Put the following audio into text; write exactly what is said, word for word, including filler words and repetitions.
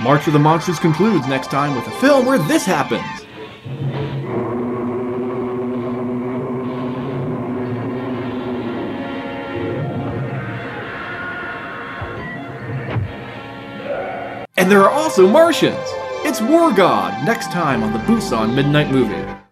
March of the Monsters concludes next time with a film where this happens. And there are also Martians! It's War God, next time on the Busan Midnight Movie.